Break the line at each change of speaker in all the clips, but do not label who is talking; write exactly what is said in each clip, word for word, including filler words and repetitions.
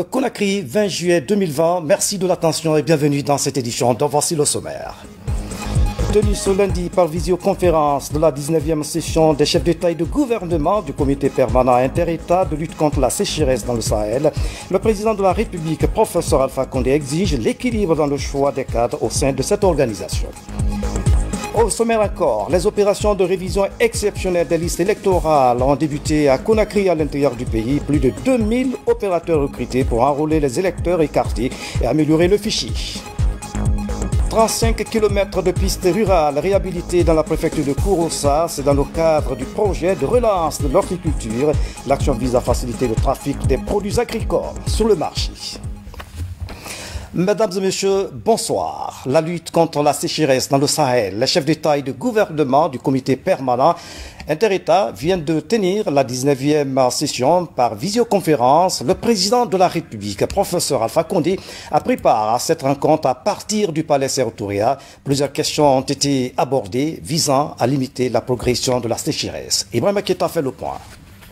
Conakry, vingt juillet deux mille vingt. Merci de l'attention et bienvenue dans cette édition dont voici le sommaire. Tenu ce lundi par visioconférence de la dix-neuvième session des chefs d'État et de gouvernement du comité permanent inter-État de lutte contre la sécheresse dans le Sahel, le président de la République, professeur Alpha Condé, exige l'équilibre dans le choix des cadres au sein de cette organisation. Au sommaire encore, les opérations de révision exceptionnelle des listes électorales ont débuté à Conakry à l'intérieur du pays. Plus de deux mille opérateurs recrutés pour enrôler les électeurs écartés et améliorer le fichier. trente-cinq kilomètres de pistes rurales réhabilitées dans la préfecture de Kouroussa, c'est dans le cadre du projet de relance de l'horticulture. L'action vise à faciliter le trafic des produits agricoles sur le marché. Mesdames et messieurs, bonsoir. La lutte contre la sécheresse dans le Sahel, les chefs d'État et de gouvernement du comité permanent inter-État viennent de tenir la dix-neuvième session par visioconférence. Le président de la République, professeur Alpha Condé, a pris part à cette rencontre à partir du palais Sékou-Touré. Plusieurs questions ont été abordées visant à limiter la progression de la sécheresse. Ibrahim Keita fait le point.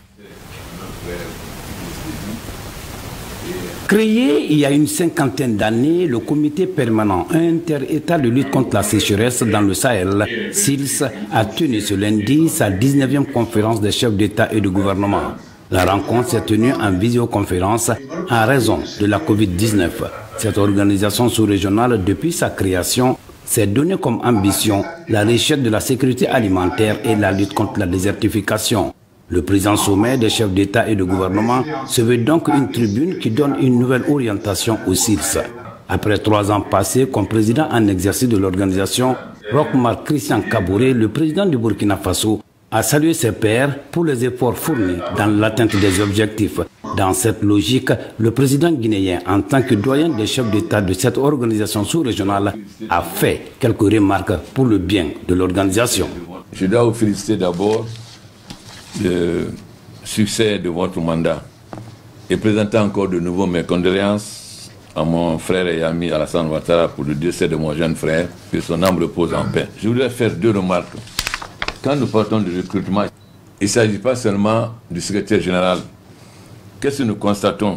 Créé il y a une cinquantaine d'années, le comité permanent inter-État de lutte contre la sécheresse dans le Sahel, S I L S, a tenu ce lundi sa dix-neuvième conférence des chefs d'État et de gouvernement. La rencontre s'est tenue en visioconférence en raison de la Covid dix-neuf. Cette organisation sous-régionale, depuis sa création, s'est donnée comme ambition la recherche de la sécurité alimentaire et la lutte contre la désertification. Le président sommet des chefs d'État et de gouvernement se veut donc une tribune qui donne une nouvelle orientation au S I L S. Après trois ans passés comme président en exercice de l'organisation, Roch-Marc Christian Kaboré, le président du Burkina Faso, a salué ses pairs pour les efforts fournis dans l'atteinte des objectifs. Dans cette logique, le président guinéen, en tant que doyen des chefs d'État de cette organisation sous-régionale, a fait quelques remarques pour le bien de l'organisation.
Je dois vous féliciter d'abord le succès de votre mandat et présenter encore de nouveau mes condoléances à mon frère et ami Alassane Ouattara pour le décès de mon jeune frère, que son âme repose en paix. Je voudrais faire deux remarques. Quand nous partons du recrutement, il ne s'agit pas seulement du secrétaire général. Qu'est-ce que nous constatons?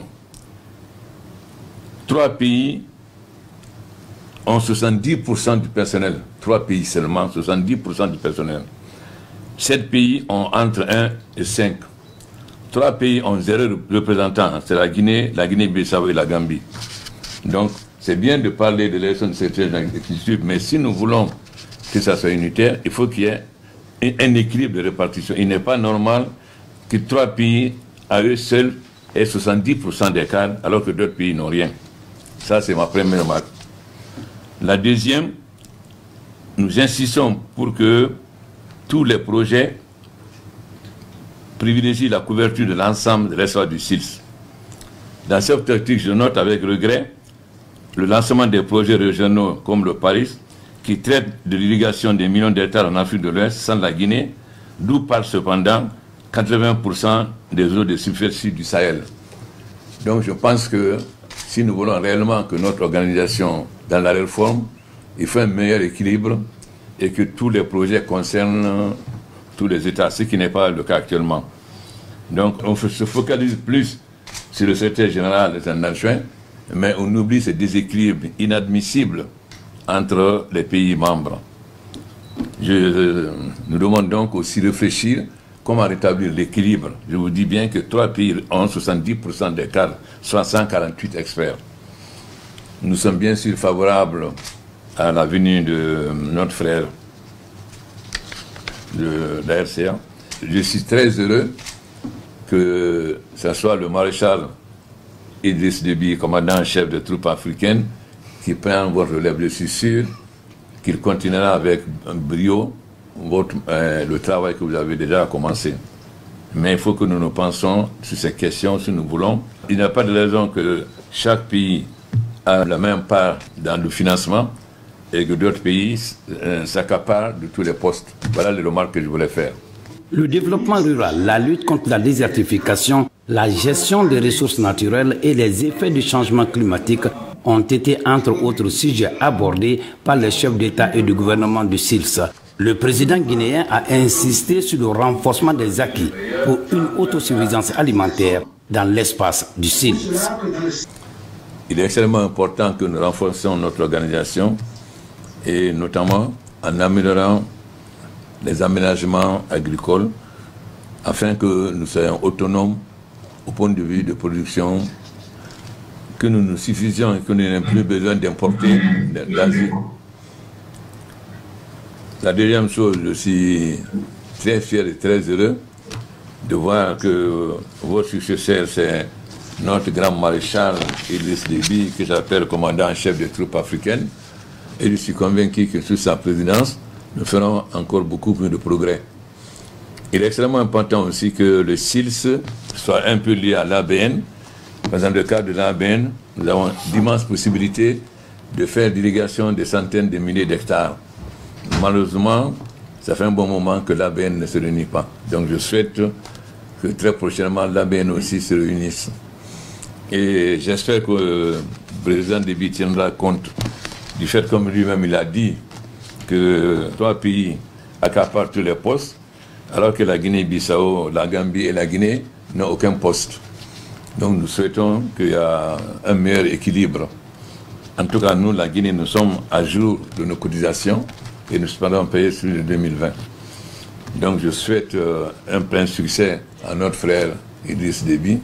Trois pays ont soixante-dix pour cent du personnel. Trois pays seulement, soixante-dix pour cent du personnel. Sept pays ont entre un et cinq. Trois pays ont zéro représentant. C'est la Guinée, la Guinée-Bissau et la Gambie. Donc, c'est bien de parler de l'élection de secrétaire d'exécutif, mais si nous voulons que ça soit unitaire, il faut qu'il y ait un équilibre de répartition. Il n'est pas normal que trois pays, à eux seuls, aient soixante-dix pour cent des cadres, alors que d'autres pays n'ont rien. Ça, c'est ma première remarque. La deuxième, nous insistons pour que tous les projets privilégient la couverture de l'ensemble des l'espace du S I L S. Dans cette optique, je note avec regret le lancement des projets régionaux comme le Paris, qui traite de l'irrigation des millions d'hectares en Afrique de l'Ouest sans la Guinée, d'où partent cependant quatre-vingts pour cent des eaux de superficie du Sahel. Donc je pense que si nous voulons réellement que notre organisation, dans la réforme, il faut un meilleur équilibre et que tous les projets concernent tous les États, ce qui n'est pas le cas actuellement. Donc on se focalise plus sur le secrétaire général des adjoints, mais on oublie ce déséquilibre inadmissible entre les pays membres. Je euh, nous demande donc aussi de réfléchir comment rétablir l'équilibre. Je vous dis bien que trois pays ont soixante-dix pour cent des cadres, soit cent quarante-huit experts. Nous sommes bien sûr favorables à la venue de notre frère de la R C A. Je suis très heureux que ce soit le maréchal Idriss Déby, commandant en chef des troupes africaines, qui prend votre relève. Je suis sûr qu'il continuera avec brio votre, euh, le travail que vous avez déjà commencé. Mais il faut que nous nous pensions sur ces questions si nous voulons. Il n'y a pas de raison que chaque pays a la même part dans le financement et que d'autres pays euh, s'accaparent de tous les postes. Voilà les remarques que je voulais faire.
Le développement rural, la lutte contre la désertification, la gestion des ressources naturelles et les effets du changement climatique ont été entre autres sujets abordés par les chefs d'État et de gouvernement du S I L S. Le président guinéen a insisté sur le renforcement des acquis pour une autosuffisance alimentaire, dans l'espace du S I L S.
Il est extrêmement important que nous renforcions notre organisation et notamment en améliorant les aménagements agricoles afin que nous soyons autonomes au point de vue de production, que nous nous suffisions et que nous n'ayons plus besoin d'importer d'Asie. La deuxième chose, je suis très fier et très heureux de voir que votre successeur, c'est notre grand maréchal Idriss Déby, que j'appelle commandant en chef des troupes africaines. Et je suis convaincu que sous sa présidence, nous ferons encore beaucoup plus de progrès. Il est extrêmement important aussi que le S I L S soit un peu lié à l'A B N. Dans le cadre de l'A B N, nous avons d'immenses possibilités de faire l'irrigation de centaines de milliers d'hectares. Malheureusement, ça fait un bon moment que l'A B N ne se réunit pas. Donc je souhaite que très prochainement l'A B N aussi se réunisse. Et j'espère que le président Déby tiendra compte du fait, comme lui-même il a dit, que trois pays accaparent tous les postes, alors que la Guinée-Bissau, la Gambie et la Guinée n'ont aucun poste. Donc nous souhaitons qu'il y ait un meilleur équilibre. En tout cas, nous, la Guinée, nous sommes à jour de nos cotisations et nous espérons payer celui de deux mille vingt. Donc je souhaite euh, un plein succès à notre frère Idriss Déby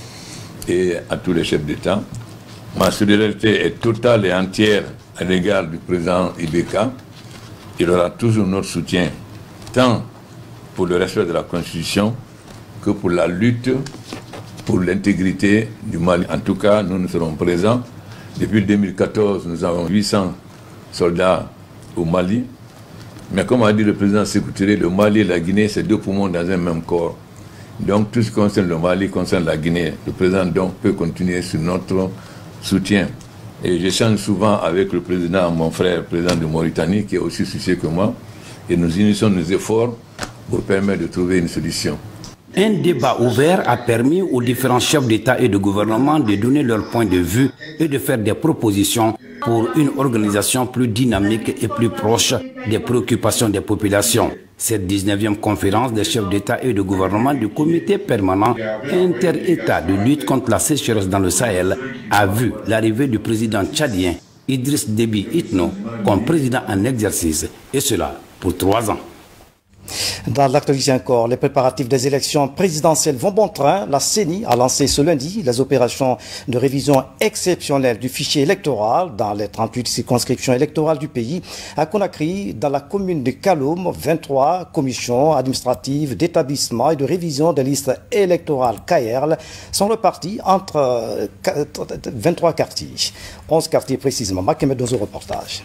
et à tous les chefs d'État. Ma solidarité est totale et entière à l'égard du président Ibeka. Il aura toujours notre soutien, tant pour le respect de la Constitution que pour la lutte pour l'intégrité du Mali. En tout cas, nous, nous serons présents. Depuis deux mille quatorze, nous avons huit cents soldats au Mali. Mais comme a dit le président Sékou Touré, le Mali et la Guinée, c'est deux poumons dans un même corps. Donc tout ce qui concerne le Mali concerne la Guinée. Le président donc peut continuer sur notre soutien. Et j'échange souvent avec le président, mon frère, le président de Mauritanie, qui est aussi soucieux que moi. Et nous unissons nos efforts pour permettre de trouver une solution.
Un débat ouvert a permis aux différents chefs d'État et de gouvernement de donner leur point de vue et de faire des propositions pour une organisation plus dynamique et plus proche des préoccupations des populations. Cette dix-neuvième conférence des chefs d'État et de gouvernement du comité permanent inter-État de lutte contre la sécheresse dans le Sahel a vu l'arrivée du président tchadien Idriss Déby Itno comme président en exercice, et cela pour trois ans.
Dans l'actualité encore, les préparatifs des élections présidentielles vont bon train. La C E N I a lancé ce lundi les opérations de révision exceptionnelle du fichier électoral dans les trente-huit circonscriptions électorales du pays. À Conakry, dans la commune de Kaloum, vingt-trois commissions administratives d'établissement et de révision des listes électorales K R L sont reparties entre vingt-trois quartiers. onze quartiers précisément. Makemet dans un reportage.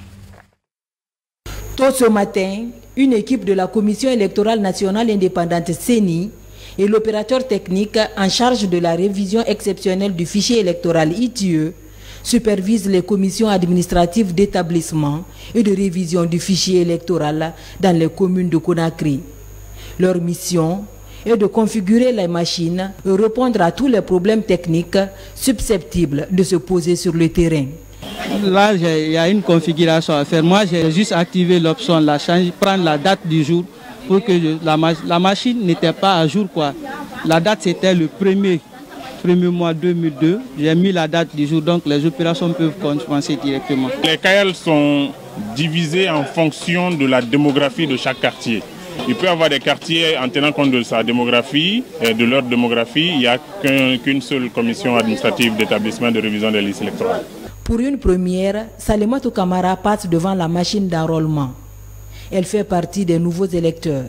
Tôt ce matin, une équipe de la Commission électorale nationale indépendante C E N I et l'opérateur technique en charge de la révision exceptionnelle du fichier électoral I T I E supervisent les commissions administratives d'établissement et de révision du fichier électoral dans les communes de Conakry. Leur mission est de configurer les machines et répondre à tous les problèmes techniques susceptibles de se poser sur le terrain.
Là, il y a une configuration à faire. Moi, j'ai juste activé l'option, la change, prendre la date du jour pour que je, la, la machine n'était pas à jour, quoi. La date, c'était le premier, premier mois deux mille deux. J'ai mis la date du jour, donc les opérations peuvent commencer directement.
Les K R L sont divisés en fonction de la démographie de chaque quartier. Il peut y avoir des quartiers en tenant compte de sa démographie, de leur démographie. Il n'y a qu'une seule commission administrative d'établissement de révision des listes électorales.
Pour une première, Salimatou Kamara passe devant la machine d'enrôlement. Elle fait partie des nouveaux électeurs.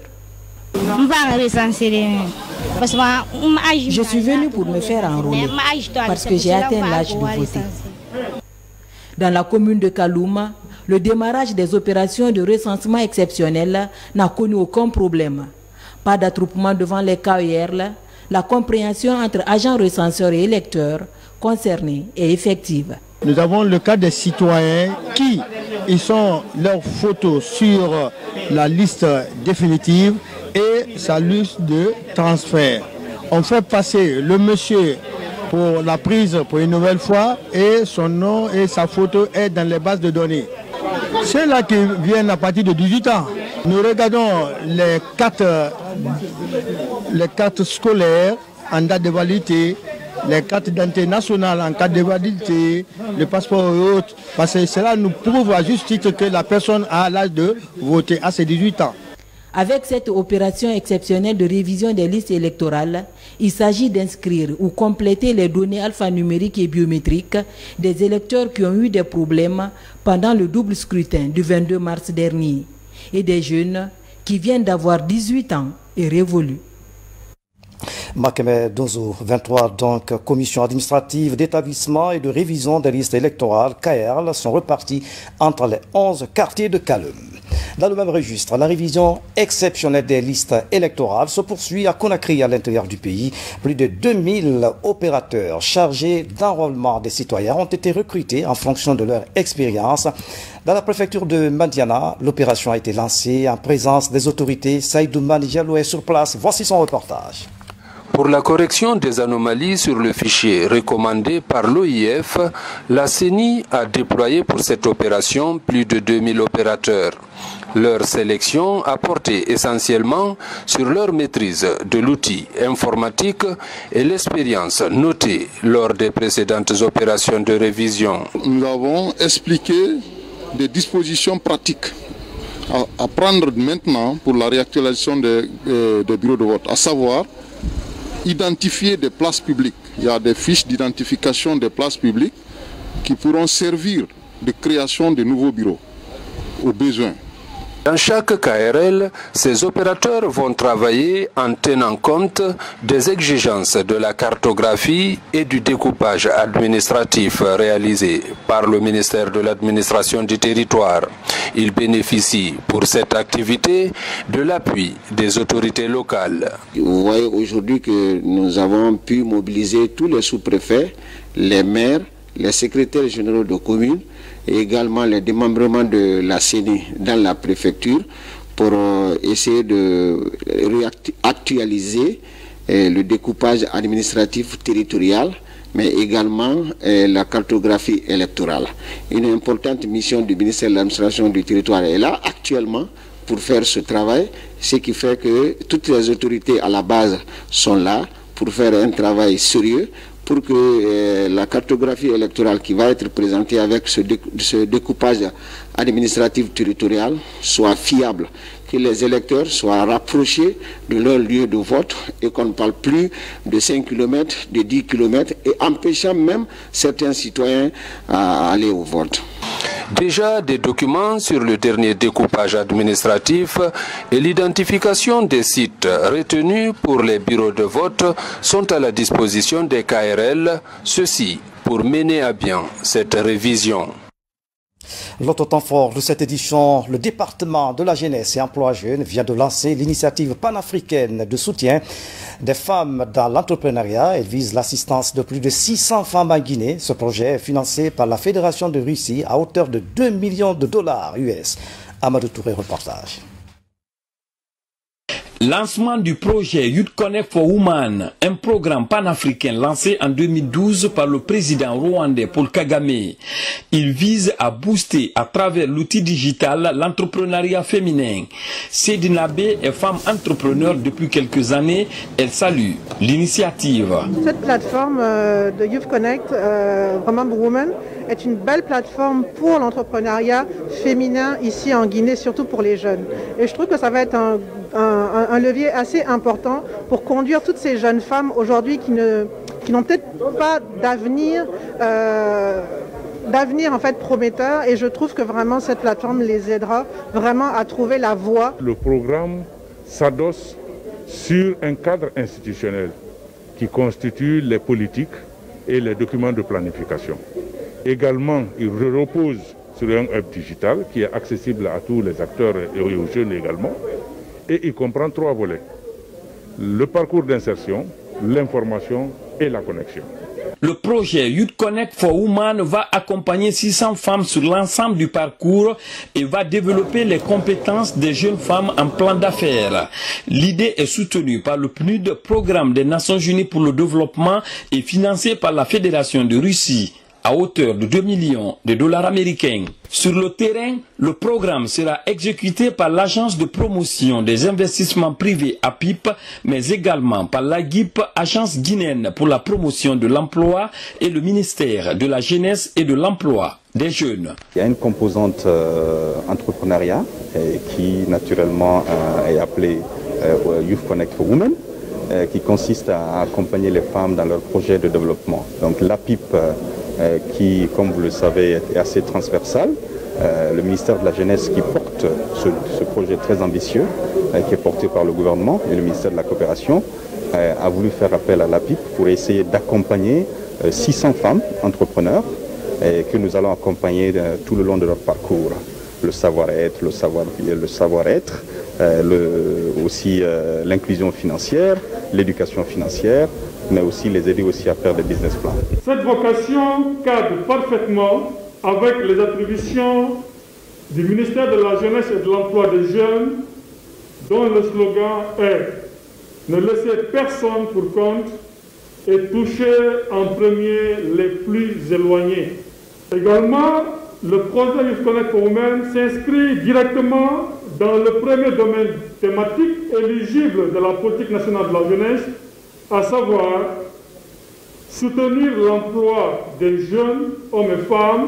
Je suis venue pour me faire enrôler parce que j'ai atteint l'âge de voter. Dans la commune de Kaloum, le démarrage des opérations de recensement exceptionnel n'a connu aucun problème. Pas d'attroupement devant les K E R L, la compréhension entre agents recenseurs et électeurs concernés est effective.
Nous avons le cas des citoyens qui, ils sont leurs photos sur la liste définitive et sa liste de transfert. On fait passer le monsieur pour la prise pour une nouvelle fois et son nom et sa photo est dans les bases de données. Ceux-là qui viennent à partir de dix-huit ans, nous regardons les cartes, les cartes scolaires en date de validité les cartes d'identité nationales en cas d'invalidité, le passeport et autres. Parce que cela nous prouve à juste titre que la personne a l'âge de voter à ses dix-huit ans.
Avec cette opération exceptionnelle de révision des listes électorales, il s'agit d'inscrire ou compléter les données alphanumériques et biométriques des électeurs qui ont eu des problèmes pendant le double scrutin du vingt-deux mars dernier et des jeunes qui viennent d'avoir dix-huit ans et révolus.
Makeme Donzo, vingt-trois, donc, commission administrative d'établissement et de révision des listes électorales, K R L, sont repartis entre les onze quartiers de Kalem. Dans le même registre, la révision exceptionnelle des listes électorales se poursuit à Conakry, à l'intérieur du pays. Plus de deux mille opérateurs chargés d'enrôlement des citoyens ont été recrutés en fonction de leur expérience. Dans la préfecture de Mandiana, l'opération a été lancée en présence des autorités. Saïdou Manijalou est sur place. Voici son reportage.
Pour la correction des anomalies sur le fichier recommandé par l'O I F, la C E N I a déployé pour cette opération plus de deux mille opérateurs. Leur sélection a porté essentiellement sur leur maîtrise de l'outil informatique et l'expérience notée lors des précédentes opérations de révision.
Nous avons expliqué des dispositions pratiques à, à prendre maintenant pour la réactualisation des, euh, des bureaux de vote, à savoir identifier des places publiques. Il y a des fiches d'identification des places publiques qui pourront servir de création de nouveaux bureaux au besoin.
Dans chaque K R L, ces opérateurs vont travailler en tenant compte des exigences de la cartographie et du découpage administratif réalisé par le ministère de l'Administration du Territoire. Ils bénéficient pour cette activité de l'appui des autorités locales.
Vous voyez aujourd'hui que nous avons pu mobiliser tous les sous-préfets, les maires, les secrétaires généraux de communes et également les démembrements de la C E N I dans la préfecture pour euh, essayer de réactualiser euh, le découpage administratif territorial, mais également euh, la cartographie électorale. Une importante mission du ministère de l'Administration du Territoire est là actuellement pour faire ce travail, ce qui fait que toutes les autorités à la base sont là pour faire un travail sérieux, pour que euh, la cartographie électorale qui va être présentée avec ce, dé ce découpage administratif territorial soit fiable, que les électeurs soient rapprochés de leur lieu de vote et qu'on ne parle plus de cinq kilomètres, de dix kilomètres et empêchant même certains citoyens à aller au vote.
Déjà, des documents sur le dernier découpage administratif et l'identification des sites retenus pour les bureaux de vote sont à la disposition des K R L, ceci pour mener à bien cette révision.
L'autre temps fort de cette édition, le département de la jeunesse et emploi jeune vient de lancer l'initiative panafricaine de soutien des femmes dans l'entrepreneuriat. Elle vise l'assistance de plus de six cents femmes en Guinée. Ce projet est financé par la Fédération de Russie à hauteur de deux millions de dollars U S. Amadou Touré, reportage.
Lancement du projet Youth Connect for Women, un programme panafricain lancé en deux mille douze par le président rwandais Paul Kagame. Il vise à booster à travers l'outil digital l'entrepreneuriat féminin. Sedina B est femme entrepreneur depuis quelques années. Elle salue l'initiative.
Cette plateforme euh, de Youth Connect, euh, Women Women, est une belle plateforme pour l'entrepreneuriat féminin ici en Guinée, surtout pour les jeunes. Et je trouve que ça va être un, un, un levier assez important pour conduire toutes ces jeunes femmes aujourd'hui qui ne, qui n'ont peut-être pas d'avenir, euh, d'avenir en fait prometteur. Et je trouve que vraiment cette plateforme les aidera vraiment à trouver la voie.
Le programme s'adosse sur un cadre institutionnel qui constitue les politiques et les documents de planification. Également, il repose sur un hub digital qui est accessible à tous les acteurs et aux jeunes également. Et il comprend trois volets. Le parcours d'insertion, l'information et la connexion.
Le projet Youth Connect for Women va accompagner six cents femmes sur l'ensemble du parcours et va développer les compétences des jeunes femmes en plan d'affaires. L'idée est soutenue par le P N U D, programme des Nations Unies pour le développement, et financé par la Fédération de Russie.
à hauteur de deux millions de dollars américains. Sur le terrain, le programme sera exécuté par l'Agence de promotion des investissements privés A P I P, mais également par l'A G I P, Agence guinéenne pour la promotion de l'emploi, et le ministère de la Jeunesse et de l'Emploi des jeunes.
Il y a une composante euh, entrepreneuriat euh, qui naturellement euh, est appelée euh, Youth Connect for Women, euh, qui consiste à accompagner les femmes dans leurs projets de développement. Donc l'A P I P euh, qui, comme vous le savez, est assez transversal. Euh, le ministère de la Jeunesse qui porte ce, ce projet très ambitieux, euh, qui est porté par le gouvernement, et le ministère de la Coopération euh, a voulu faire appel à l'A P I P pour essayer d'accompagner euh, six cents femmes entrepreneurs et que nous allons accompagner euh, tout le long de leur parcours. Le savoir-être, le savoir-être, le savoir-être, euh, le, aussi euh, l'inclusion financière, l'éducation financière, mais aussi les aider aussi à faire des business plans.
Cette vocation cadre parfaitement avec les attributions du ministère de la Jeunesse et de l'Emploi des jeunes, dont le slogan est « Ne laissez personne pour compte et toucher en premier les plus éloignés ». Également, le projet Youth Connect for Women s'inscrit directement dans le premier domaine thématique éligible de la politique nationale de la jeunesse, à savoir soutenir l'emploi des jeunes, hommes et femmes,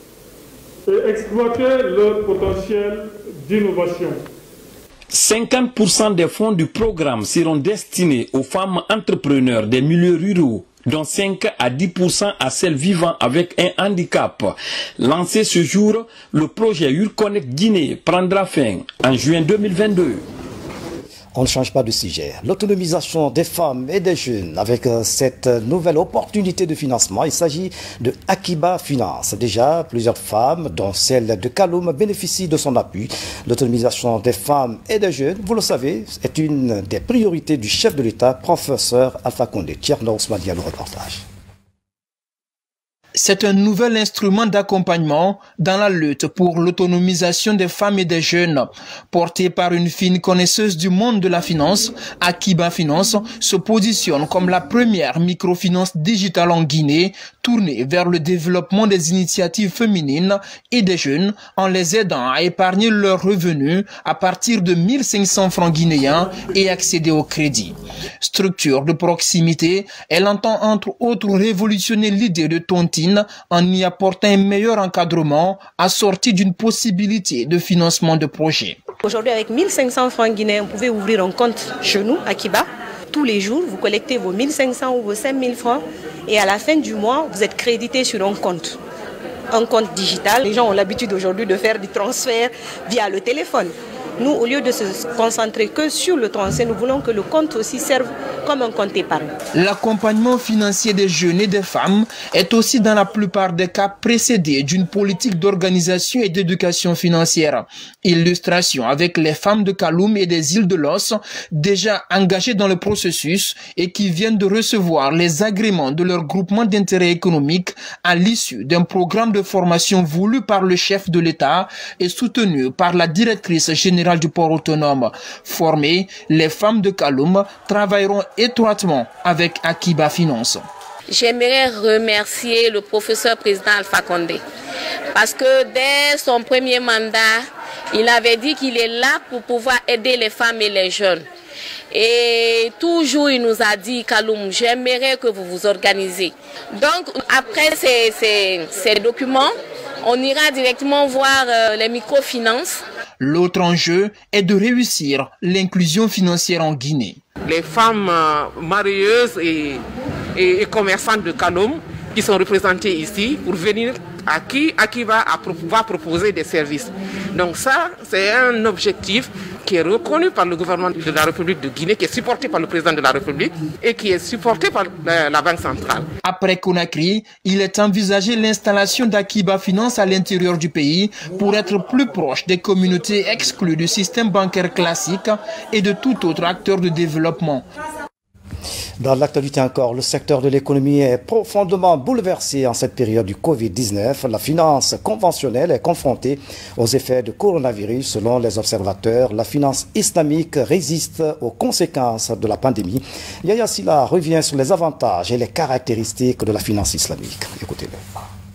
et exploiter leur potentiel d'innovation.
cinquante pour cent des fonds du programme seront destinés aux femmes entrepreneurs des milieux ruraux, dont cinq à dix pour cent à celles vivant avec un handicap. Lancé ce jour, le projet Youth Connect Guinée prendra fin en juin deux mille vingt-deux.
On ne change pas de sujet. L'autonomisation des femmes et des jeunes avec cette nouvelle opportunité de financement, il s'agit de Akiba Finance. Déjà, plusieurs femmes, dont celle de Kaloum, bénéficient de son appui. L'autonomisation des femmes et des jeunes, vous le savez, est une des priorités du chef de l'État, professeur Alpha Condé. Tierno Ousmane, le reportage.
C'est un nouvel instrument d'accompagnement dans la lutte pour l'autonomisation des femmes et des jeunes. Porté par une fine connaisseuse du monde de la finance, Akiba Finance se positionne comme la première microfinance digitale en Guinée, tournée vers le développement des initiatives féminines et des jeunes en les aidant à épargner leurs revenus à partir de mille cinq cents francs guinéens et accéder au crédit. Structure de proximité, elle entend entre autres révolutionner l'idée de tontine en y apportant un meilleur encadrement assorti d'une possibilité de financement de projets.
Aujourd'hui, avec mille cinq cents francs guinéens, vous pouvez ouvrir un compte chez nous, Akiba. Tous les jours, vous collectez vos mille cinq cents ou vos cinq mille francs et à la fin du mois, vous êtes crédité sur un compte. Un compte digital. Les gens ont l'habitude aujourd'hui de faire des transferts via le téléphone. Nous, au lieu de se concentrer que sur le transfert, nous voulons que le compte aussi serve comme un compte épargne.
L'accompagnement financier des jeunes et des femmes est aussi dans la plupart des cas précédé d'une politique d'organisation et d'éducation financière. Illustration avec les femmes de Kaloum et des îles de Los, déjà engagées dans le processus et qui viennent de recevoir les agréments de leur groupement d'intérêt économique à l'issue d'un programme de formation voulu par le chef de l'État et soutenu par la directrice générale du port autonome. Formées, les femmes de Kaloum travailleront étroitement avec Akiba Finance.
J'aimerais remercier le professeur président Alpha Condé parce que dès son premier mandat, il avait dit qu'il est là pour pouvoir aider les femmes et les jeunes. Et toujours il nous a dit, Kaloum, j'aimerais que vous vous organisez. Donc après ces, ces, ces documents, on ira directement voir euh, les microfinances.
L'autre enjeu est de réussir l'inclusion financière en Guinée.
Les femmes euh, marieuses et, et, et commerçantes de Kaloum qui sont représentées ici pour venir à qui, à qui va, à, va proposer des services. Donc ça, c'est un objectif qui est reconnu par le gouvernement de la République de Guinée, qui est supporté par le président de la République et qui est supporté par la, la Banque centrale.
Après Conakry, il est envisagé l'installation d'Akiba Finance à l'intérieur du pays pour être plus proche des communautés exclues du système bancaire classique et de tout autre acteur de développement.
Dans l'actualité encore, le secteur de l'économie est profondément bouleversé en cette période du Covid dix-neuf. La finance conventionnelle est confrontée aux effets du coronavirus. Selon les observateurs, la finance islamique résiste aux conséquences de la pandémie. Yaya Silla revient sur les avantages et les caractéristiques de la finance islamique. Écoutez-le.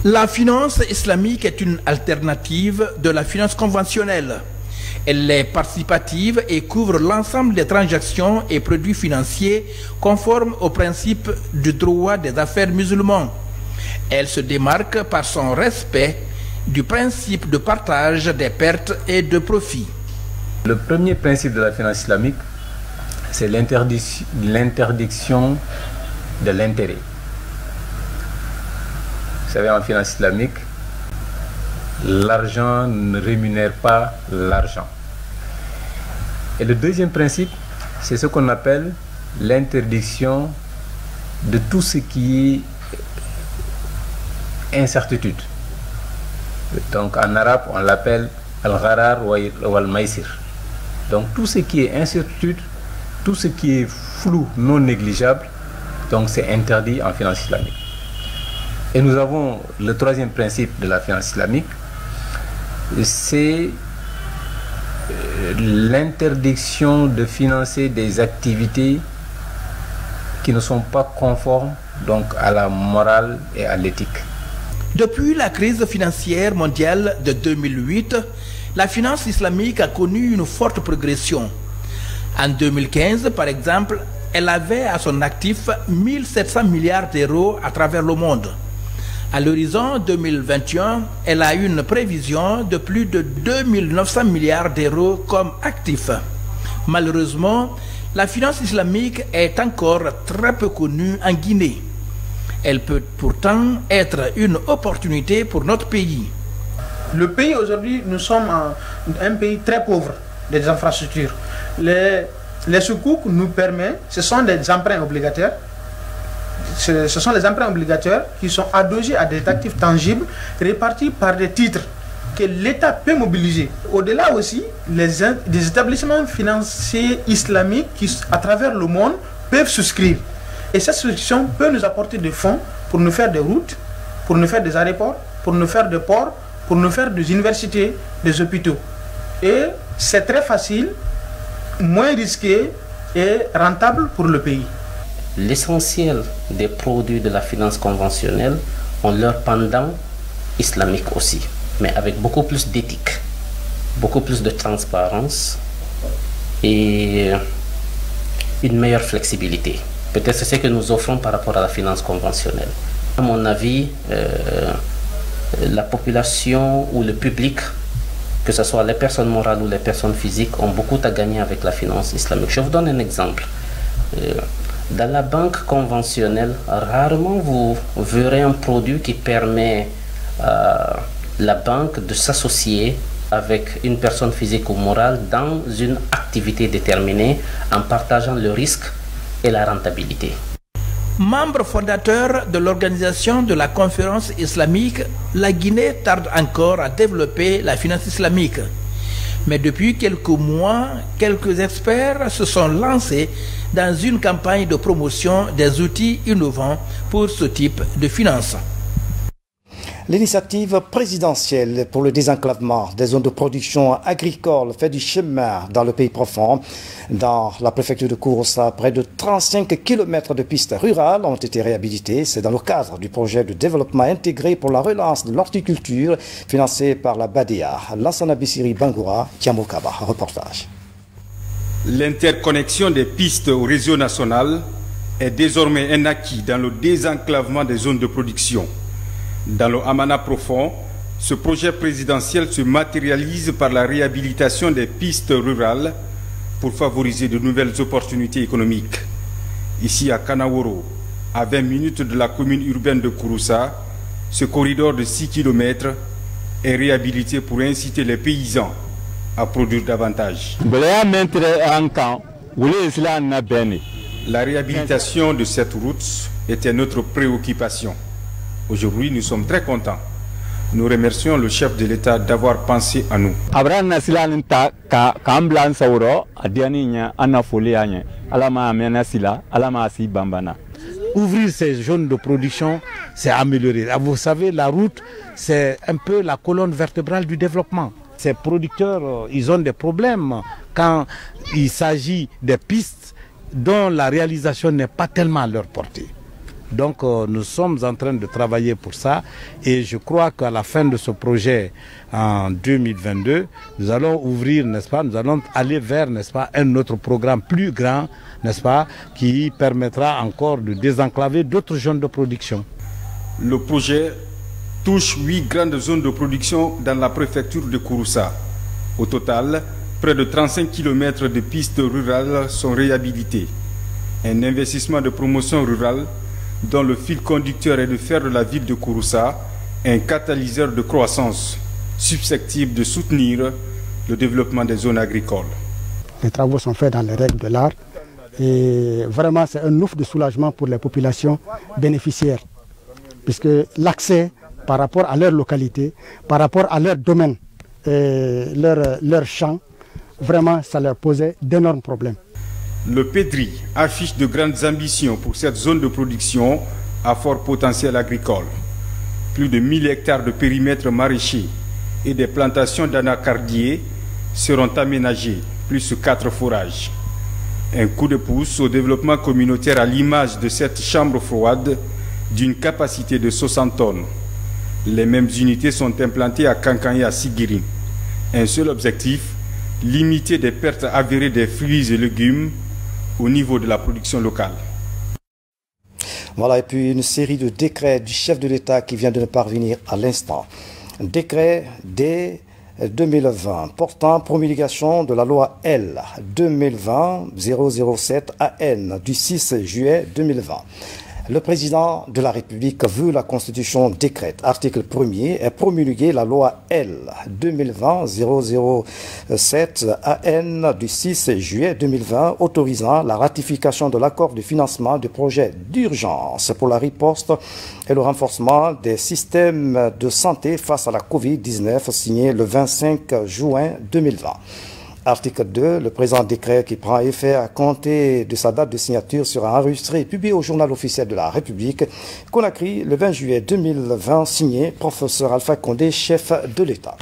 La finance islamique est une alternative de la finance conventionnelle. Elle est participative et couvre l'ensemble des transactions et produits financiers conformes aux principes du droit des affaires musulmans. Elle se démarque par son respect du principe de partage des pertes et de profits.
Le premier principe de la finance islamique, c'est l'interdiction de l'intérêt. Vous savez, en finance islamique, l'argent ne rémunère pas l'argent. Et le deuxième principe, c'est ce qu'on appelle l'interdiction de tout ce qui est incertitude. Donc en arabe, on l'appelle al-gharar ou al-maïsir. Donc tout ce qui est incertitude, tout ce qui est flou, non négligeable, donc c'est interdit en finance islamique. Et nous avons le troisième principe de la finance islamique, c'est l'interdiction de financer des activités qui ne sont pas conformes donc à la morale et à l'éthique.
Depuis la crise financière mondiale de deux mille huit, la finance islamique a connu une forte progression. En deux mille quinze, par exemple, elle avait à son actif mille sept cents milliards d'euros à travers le monde. À l'horizon deux mille vingt et un, elle a une prévision de plus de deux mille neuf cents milliards d'euros comme actif. Malheureusement, la finance islamique est encore très peu connue en Guinée. Elle peut pourtant être une opportunité pour notre pays.
Le pays aujourd'hui, nous sommes un, un pays très pauvre des infrastructures. Les, les sukuk nous permettent, ce sont des emprunts obligataires. Ce, ce sont les emprunts obligataires qui sont adossés à des actifs tangibles répartis par des titres que l'État peut mobiliser. Au-delà aussi, les, les établissements financiers islamiques qui, à travers le monde, peuvent souscrire. Et cette souscription peut nous apporter des fonds pour nous faire des routes, pour nous faire des aéroports, pour nous faire des ports, pour nous faire des universités, des hôpitaux. Et c'est très facile, moins risqué et rentable pour le pays.
L'essentiel des produits de la finance conventionnelle ont leur pendant islamique aussi, mais avec beaucoup plus d'éthique, beaucoup plus de transparence et une meilleure flexibilité. Peut-être c'est ce que nous offrons par rapport à la finance conventionnelle. À mon avis, euh, la population ou le public, que ce soit les personnes morales ou les personnes physiques, ont beaucoup à gagner avec la finance islamique. Je vous donne un exemple. Euh, Dans la banque conventionnelle, rarement vous verrez un produit qui permet à la banque de s'associer avec une personne physique ou morale dans une activité déterminée en partageant le risque et la rentabilité.
Membre fondateur de l'organisation de la conférence islamique, la Guinée tarde encore à développer la finance islamique. Mais depuis quelques mois, quelques experts se sont lancés dans une campagne de promotion des outils innovants pour ce type de finance.
L'initiative présidentielle pour le désenclavement des zones de production agricole fait du chemin dans le pays profond. Dans la préfecture de Kouroussa, près de trente-cinq kilomètres de pistes rurales ont été réhabilitées. C'est dans le cadre du projet de développement intégré pour la relance de l'horticulture financé par la B A D E A. Lansana Bissiri Bangoura, Tiamokaba, reportage.
L'interconnexion des pistes au réseau national est désormais un acquis dans le désenclavement des zones de production. Dans le Hamana profond, ce projet présidentiel se matérialise par la réhabilitation des pistes rurales pour favoriser de nouvelles opportunités économiques. Ici à Kanaworo, à vingt minutes de la commune urbaine de Kouroussa, ce corridor de six kilomètres est réhabilité pour inciter les paysans à produire davantage. La réhabilitation de cette route était notre préoccupation. Aujourd'hui, nous sommes très contents. Nous remercions le chef de l'État d'avoir pensé à nous.
Ouvrir ces zones de production, c'est améliorer. Vous savez, la route, c'est un peu la colonne vertébrale du développement. Ces producteurs, ils ont des problèmes quand il s'agit des pistes dont la réalisation n'est pas tellement à leur portée. Donc euh, nous sommes en train de travailler pour ça et je crois qu'à la fin de ce projet en deux mille vingt-deux, nous allons ouvrir, n'est-ce pas, nous allons aller vers, n'est-ce pas, un autre programme plus grand, n'est-ce pas, qui permettra encore de désenclaver d'autres zones de production.
Le projet touche huit grandes zones de production dans la préfecture de Kouroussa. Au total, près de trente-cinq kilomètres de pistes rurales sont réhabilitées. Un investissement de promotion rurale dont le fil conducteur est de faire de la ville de Kouroussa un catalyseur de croissance susceptible de soutenir le développement des zones agricoles.
Les travaux sont faits dans les règles de l'art et vraiment c'est un ouf de soulagement pour les populations bénéficiaires puisque l'accès par rapport à leur localité, par rapport à leur domaine, et leur, leur champ, vraiment ça leur posait d'énormes problèmes.
Le Pédri affiche de grandes ambitions pour cette zone de production à fort potentiel agricole. Plus de mille hectares de périmètre maraîcher et des plantations d'anacardiers seront aménagés, plus quatre forages. Un coup de pouce au développement communautaire à l'image de cette chambre froide d'une capacité de soixante tonnes. Les mêmes unités sont implantées à Kankan et à Sigiri. Un seul objectif, limiter des pertes avérées des fruits et légumes au niveau de la production locale.
Voilà, et puis une série de décrets du chef de l'État qui vient de nous parvenir à l'instant. Décret dès deux mille vingt portant promulgation de la loi L deux mille vingt zéro zéro sept A N du six juillet deux mille vingt. Le président de la République veut la Constitution décrète, article premier, et promulguer la loi L deux mille vingt zéro zéro sept A N du six juillet deux mille vingt autorisant la ratification de l'accord de financement du projet d'urgence pour la riposte et le renforcement des systèmes de santé face à la Covid dix-neuf signé le vingt-cinq juin deux mille vingt. Article deux, le présent décret qui prend effet à compter de sa date de signature sera enregistré et publié au journal officiel de la République, Conakry, le vingt juillet deux mille vingt, signé professeur Alpha Condé, chef de l'État.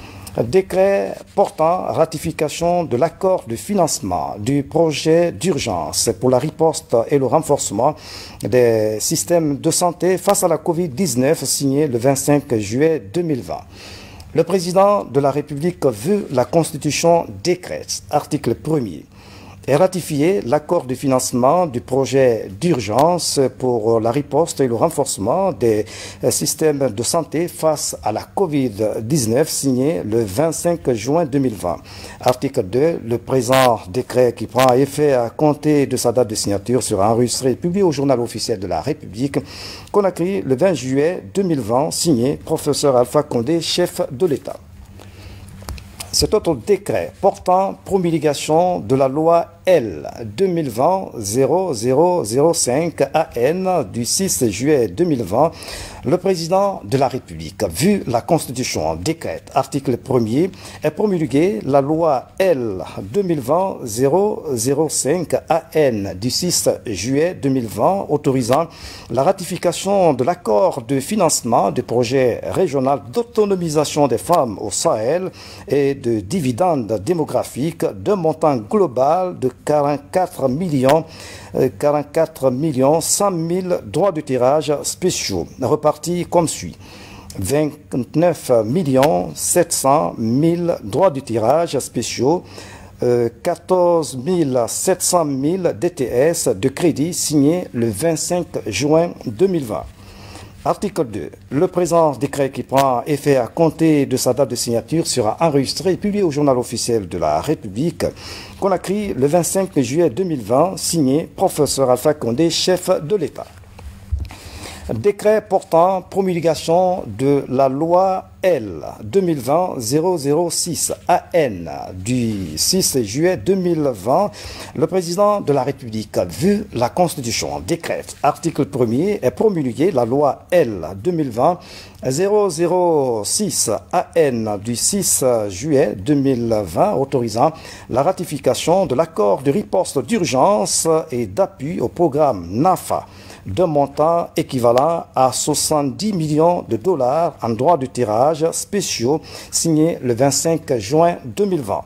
Décret portant ratification de l'accord de financement du projet d'urgence pour la riposte et le renforcement des systèmes de santé face à la Covid dix-neuf, signé le vingt-cinq juillet deux mille vingt. Le président de la République veut la Constitution décrète, article premier, et ratifier l'accord de financement du projet d'urgence pour la riposte et le renforcement des systèmes de santé face à la Covid dix-neuf, signé le vingt-cinq juin deux mille vingt. Article deux, le présent décret qui prend effet à compter de sa date de signature sera enregistré et publié au journal officiel de la République, Conakry, le vingt juillet deux mille vingt, signé professeur Alpha Condé, chef de l'État. Cet autre décret portant promulgation de la loi L deux mille vingt zéro zéro zéro cinq A N du six juillet deux mille vingt, le président de la République, vu la Constitution décrète, article premier, est promulgué la loi L deux mille vingt zéro zéro cinq A N du six juillet deux mille vingt autorisant la ratification de l'accord de financement du projet régional d'autonomisation des femmes au Sahel et de dividendes démographiques d'un montant global de quarante-quatre millions cent mille droits de tirage spéciaux, repartis comme suit. vingt-neuf millions sept cent mille droits de tirage spéciaux, euh, quatorze mille sept cent mille D T S de crédit signé le vingt-cinq juin deux mille vingt. Article deux. Le présent décret qui prend effet à compter de sa date de signature sera enregistré et publié au journal officiel de la République, Conakry, le vingt-cinq juillet deux mille vingt, signé professeur Alpha Condé, chef de l'État. Décret portant promulgation de la loi L deux mille vingt zéro zéro six A N du six juillet deux mille vingt, le président de la République, vu la Constitution décrète, article premier, est promulgué la loi L deux mille vingt zéro zéro six A N du six juillet deux mille vingt autorisant la ratification de l'accord de riposte d'urgence et d'appui au programme NAFA d'un montant équivalent à soixante-dix millions de dollars en droits de tirage spéciaux signé le vingt-cinq juin deux mille vingt.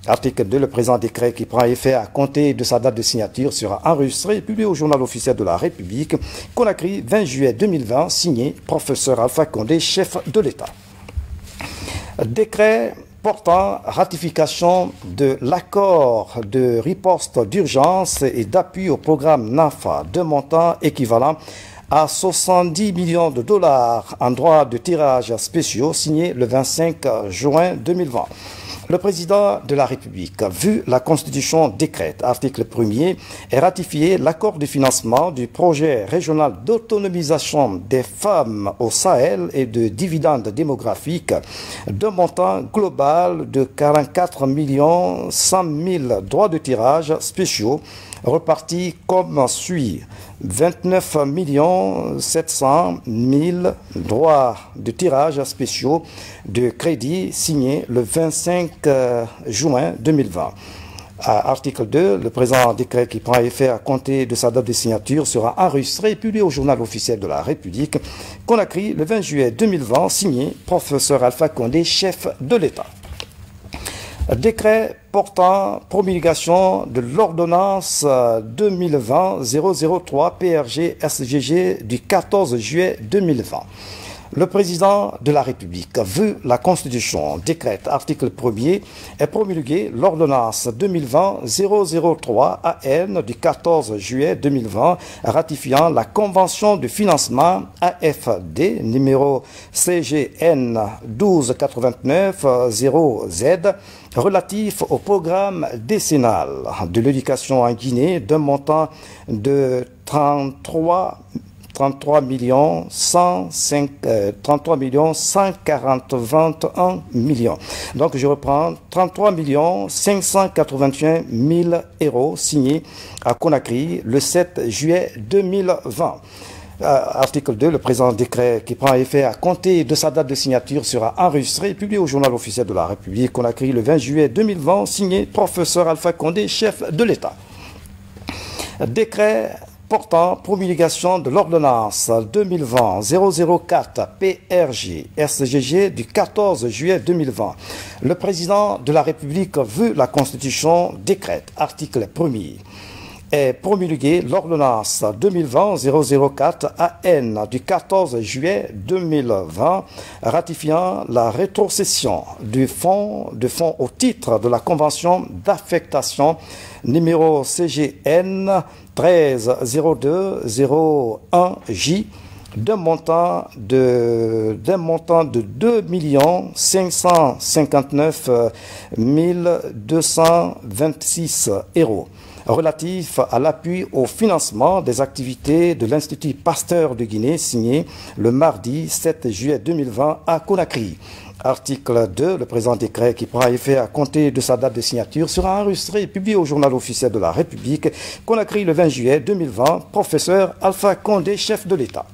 Article deux, le présent décret qui prend effet à compter de sa date de signature sera enregistré et publié au journal officiel de la République. Conakry, vingt juillet deux mille vingt, signé professeur Alpha Condé, chef de l'État. Décret portant ratification de l'accord de riposte d'urgence et d'appui au programme NAFA de montant équivalent à soixante-dix millions de dollars en droits de tirage spéciaux signé le vingt-cinq juin deux mille vingt. Le président de la République, vu la Constitution décrète, article premier, et ratifié l'accord de financement du projet régional d'autonomisation des femmes au Sahel et de dividendes démographiques d'un montant global de quarante-quatre millions cent mille droits de tirage spéciaux repartis comme suit. vingt-neuf millions sept cent mille droits de tirage spéciaux de crédit signés le vingt-cinq juin deux mille vingt. À article deux, le présent décret qui prend effet à compter de sa date de signature sera enregistré et publié au journal officiel de la République. Conakry, le vingt juillet deux mille vingt, signé professeur Alpha Condé, chef de l'État. Décret portant promulgation de l'ordonnance deux mille vingt zéro zéro trois P R G S G G du quatorze juillet deux mille vingt. Le président de la République, vu la Constitution décrète, article premier, est promulgué l'ordonnance deux mille vingt zéro zéro trois A N du quatorze juillet deux mille vingt ratifiant la convention de financement A F D numéro C G N douze quatre-vingt-neuf zéro Z relatif au programme décennal de l'éducation en Guinée d'un montant de trente-trois millions cent quarante vingt et un millions. Donc je reprends trente-trois millions cinq cent quatre-vingt-un mille euros signés à Conakry le sept juillet deux mille vingt. Euh, article deux, le présent décret qui prend effet à compter de sa date de signature sera enregistré et publié au journal officiel de la République. Conakry le vingt juillet deux mille vingt, signé professeur Alpha Condé, chef de l'État. Décret portant promulgation de l'ordonnance deux mille vingt zéro zéro quatre P R G S G G du quatorze juillet deux mille vingt. Le président de la République, vu la Constitution décrète, article premier, est promulgué l'ordonnance deux mille vingt zéro zéro quatre A N du quatorze juillet deux mille vingt ratifiant la rétrocession du fonds, de fonds au titre de la convention d'affectation numéro C G N treize zéro deux zéro un J d'un montant de d'un montant de deux millions cinq cent cinquante-neuf mille deux cent vingt-six euros relatif à l'appui au financement des activités de l'Institut Pasteur de Guinée, signé le mardi sept juillet deux mille vingt à Conakry. Article deux, le présent décret qui prend effet à compter de sa date de signature sera enregistré et publié au journal officiel de la République. Conakry le vingt juillet deux mille vingt, professeur Alpha Condé, chef de l'État.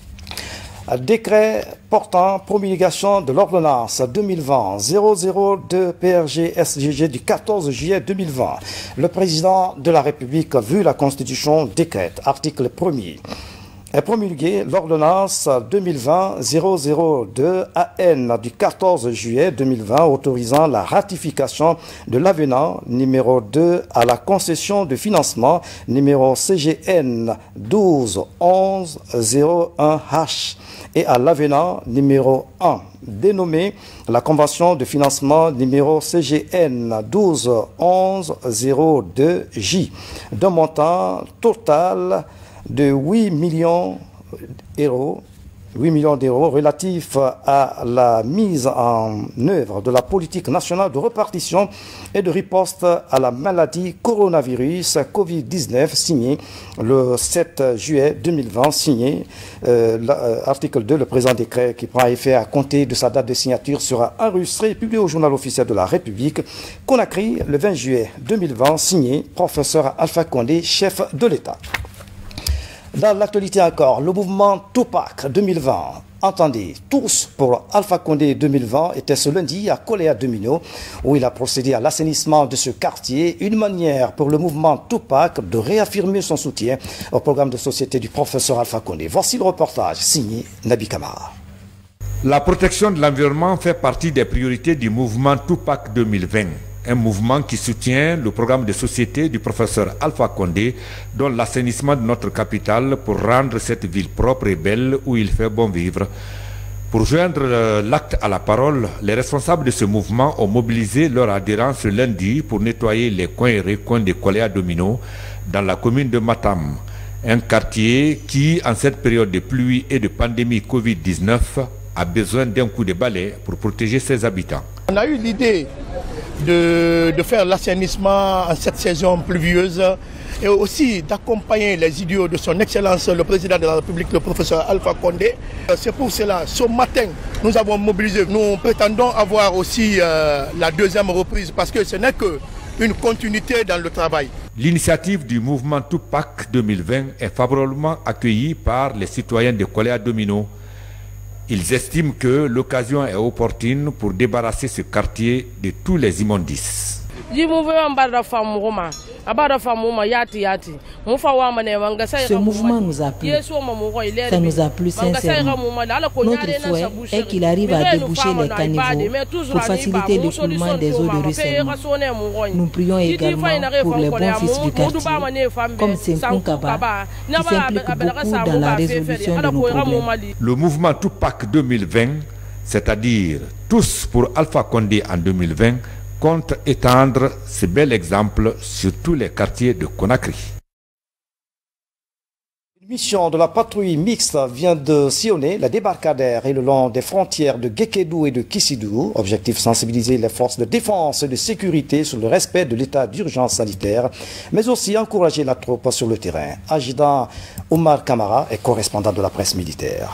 Décret portant promulgation de l'ordonnance deux mille vingt zéro zéro deux P R G S G G du quatorze juillet deux mille vingt. Le président de la République, vu la Constitution décrète, article premier, est promulgué l'ordonnance deux mille vingt zéro zéro deux A N du quatorze juillet deux mille vingt autorisant la ratification de l'avenant numéro deux à la concession de financement numéro C G N douze onze zéro un H et à l'avenant numéro un dénommé la convention de financement numéro C G N douze onze zéro deux J d'un montant total de huit millions d'euros huit millions d'euros relatifs à la mise en œuvre de la politique nationale de répartition et de riposte à la maladie coronavirus Covid dix-neuf, signé le sept juillet deux mille vingt, signé euh, l'article deux, le présent décret qui prend effet à compter de sa date de signature sera enregistré et publié au journal officiel de la République. Conakry, le vingt juillet deux mille vingt, signé professeur Alpha Condé, chef de l'État. Dans l'actualité encore, le mouvement Tupac deux mille vingt, entendez, tous pour Alpha Condé deux mille vingt, était ce lundi à Koléa Domino, où il a procédé à l'assainissement de ce quartier, une manière pour le mouvement Tupac de réaffirmer son soutien au programme de société du professeur Alpha Condé. Voici le reportage signé Nabi Kamara.
La protection de l'environnement fait partie des priorités du mouvement Tupac deux mille vingt. un mouvement qui soutient le programme de société du professeur Alpha Condé, dont l'assainissement de notre capitale pour rendre cette ville propre et belle où il fait bon vivre. Pour joindre l'acte à la parole, les responsables de ce mouvement ont mobilisé leur adhérents ce lundi pour nettoyer les coins et recoins des Koléa Domino dans la commune de Matam, un quartier qui, en cette période de pluie et de pandémie Covid dix-neuf, a besoin d'un coup de balai pour protéger ses habitants.
On a eu l'idée de, de faire l'assainissement en cette saison pluvieuse et aussi d'accompagner les idiots de son Excellence le Président de la République, le professeur Alpha Condé. C'est pour cela, ce matin, nous avons mobilisé. Nous prétendons avoir aussi euh, la deuxième reprise parce que ce n'est qu'une continuité dans le travail.
L'initiative du mouvement Tupac deux mille vingt est favorablement accueillie par les citoyens de Koléa Domino. Ils estiment que l'occasion est opportune pour débarrasser ce quartier de tous les immondices.
Ce
mouvement nous a plu. Ça nous a plu sincèrement. Notre souhait est qu'il arrive à déboucher les caniveaux pour faciliter l'écoulement des eaux de ruissellement. Nous prions également pour les bons fils du quartier, comme Senkou Kaba, qui s'implique beaucoup dans la résolution de nos problèmes.
Le mouvement Tupac deux mille vingt, c'est-à-dire Tous pour Alpha Condé en deux mille vingt, compte étendre ce bel exemple sur tous les quartiers de Conakry.
Une mission de la patrouille mixte vient de sillonner la débarcadère et le long des frontières de Guékédou et de Kissidou. Objectif: sensibiliser les forces de défense et de sécurité sur le respect de l'état d'urgence sanitaire, mais aussi encourager la troupe sur le terrain. Adjudant Omar Kamara est correspondant de la presse militaire.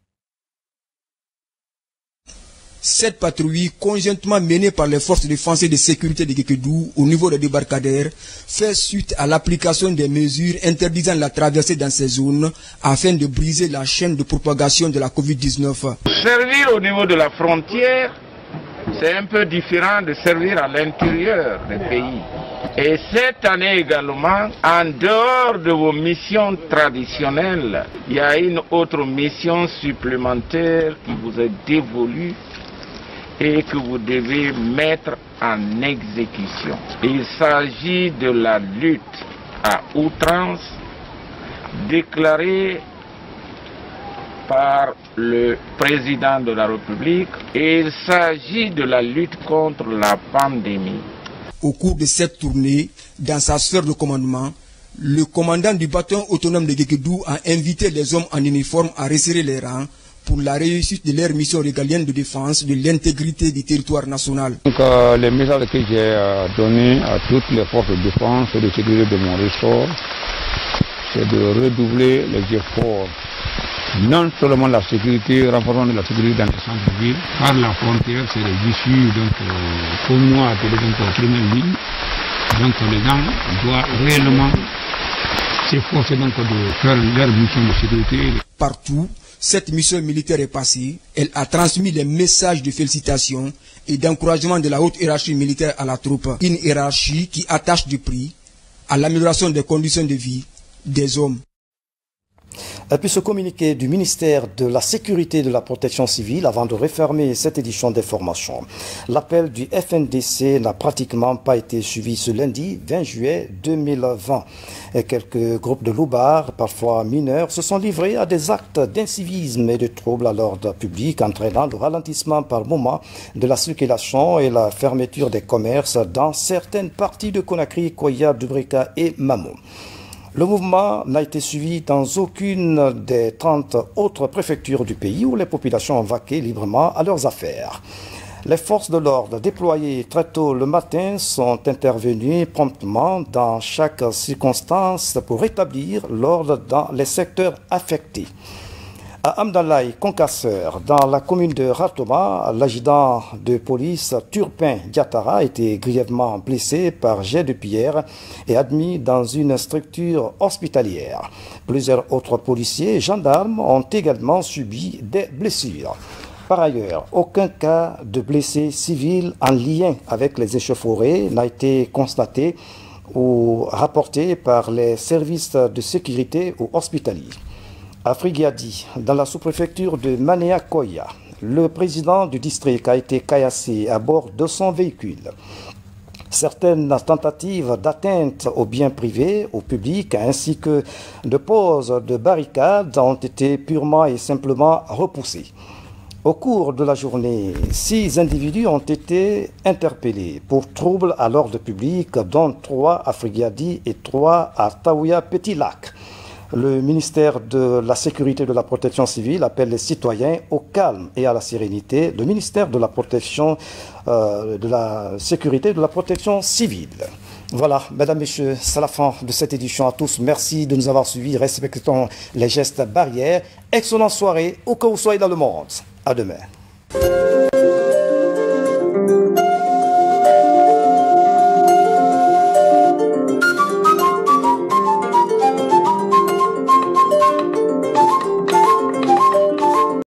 Cette patrouille, conjointement menée par les forces de défense et de sécurité de Guékédou au niveau des débarcadères, fait suite à l'application des mesures interdisant la traversée dans ces zones afin de briser la chaîne de propagation de la Covid dix-neuf.
Servir au niveau de la frontière, c'est un peu différent de servir à l'intérieur des pays. Et cette année également, en dehors de vos missions traditionnelles, il y a une autre mission supplémentaire qui vous est dévolue et que vous devez mettre en exécution. Il s'agit de la lutte à outrance déclarée par le président de la République et il s'agit de la lutte contre la pandémie.
Au cours de cette tournée, dans sa sphère de commandement, le commandant du bataillon autonome de Guékédou a invité les hommes en uniforme à resserrer les rangs pour la réussite de leur mission régalienne de défense de l'intégrité du territoire national.
Donc, euh, le message que j'ai euh, donné à toutes les forces de défense et de sécurité de mon ressort, c'est de redoubler les efforts, non seulement la sécurité, renforcement de la sécurité dans le centre-ville, par la frontière, c'est les issues, donc, euh, pour moi, appelé donc en première ligne. Donc, les gens doivent réellement s'efforcer donc de faire leur mission de sécurité.
Partout, cette mission militaire est passée, elle a transmis des messages de félicitations et d'encouragement de la haute hiérarchie militaire à la troupe. Une hiérarchie qui attache du prix à l'amélioration des conditions de vie des hommes.
Et puis ce communiqué du ministère de la Sécurité et de la Protection civile avant de refermer cette édition d'information. L'appel du F N D C n'a pratiquement pas été suivi ce lundi vingt juillet deux mille vingt. Et quelques groupes de loupards, parfois mineurs, se sont livrés à des actes d'incivisme et de troubles à l'ordre public, entraînant le ralentissement par moment de la circulation et la fermeture des commerces dans certaines parties de Conakry, Koya, Dubrika et Mamou. Le mouvement n'a été suivi dans aucune des trente autres préfectures du pays où les populations ont vaqué librement à leurs affaires. Les forces de l'ordre déployées très tôt le matin sont intervenues promptement dans chaque circonstance pour rétablir l'ordre dans les secteurs affectés. À Amdalaï, Concasseur, dans la commune de Ratoma, l'adjudant de police Turpin Diatara a été grièvement blessé par jet de pierre et admis dans une structure hospitalière. Plusieurs autres policiers et gendarmes ont également subi des blessures. Par ailleurs, aucun cas de blessés civils en lien avec les échauffourées n'a été constaté ou rapporté par les services de sécurité ou hospitaliers. À Frigiadi, dans la sous-préfecture de Manéa-Koya, le président du district a été caillassé à bord de son véhicule. Certaines tentatives d'atteinte aux biens privés, au public, ainsi que de pose de barricades ont été purement et simplement repoussées. Au cours de la journée, six individus ont été interpellés pour troubles à l'ordre public, dont trois à Frigadi et trois à Taouya Petit Lac. Le ministère de la Sécurité et de la Protection civile appelle les citoyens au calme et à la sérénité. Le ministère de la Protection, euh, de la Sécurité et de la Protection civile. Voilà, mesdames, messieurs, c'est la fin de cette édition à tous. Merci de nous avoir suivis. Respectons les gestes barrières. Excellente soirée, où que vous soyez dans le monde. À demain.